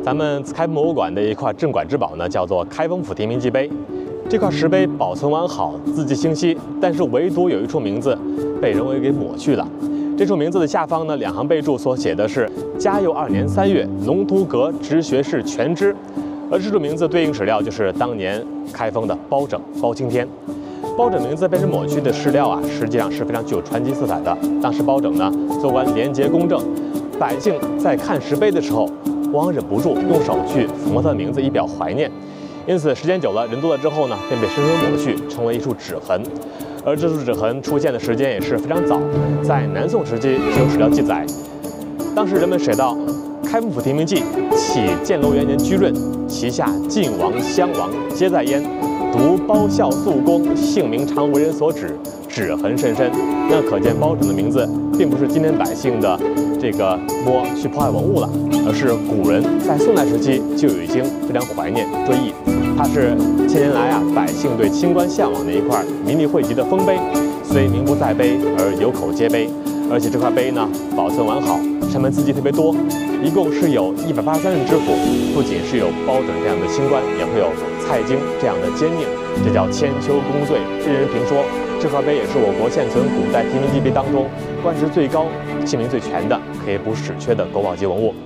咱们开封博物馆的一块镇馆之宝呢，叫做开封府提名记碑。这块石碑保存完好，字迹清晰，但是唯独有一处名字被人为给抹去了。这处名字的下方呢，2行备注所写的是“嘉佑2年3月，农图阁直学士全知”，而这处名字对应史料就是当年开封的包拯包青天。包拯名字被人抹去的史料啊，实际上是非常具有传奇色彩的。当时包拯呢，做官廉洁公正，百姓在看石碑的时候，往往忍不住用手去抚摸他的名字，以表怀念。因此，时间久了，人多了之后呢，便被深深抹去，成为一处指痕。而这处指痕出现的时间也是非常早，在南宋时期就有史料记载，当时人们写道：“开封府提名记，起建楼元年居闰，旗下晋王、襄王皆在焉。独包孝肃公姓名常为人所指，指痕甚深。”那可见包拯的名字并不是今天百姓的这个去破坏文物了，而是古人在宋代时期就已经非常怀念追忆。它是千年来百姓对清官向往的一块名利汇集的丰碑，虽名不在碑，而有口皆碑。而且这块碑呢，保存完好，上面字迹特别多，一共是有183人之谱，不仅是有包拯这样的清官，也会有蔡京这样的奸佞，这叫千秋功罪，任人评说。这块碑也是我国现存古代提名记碑当中官职最高、姓名最全的，可以不史缺的国宝级文物。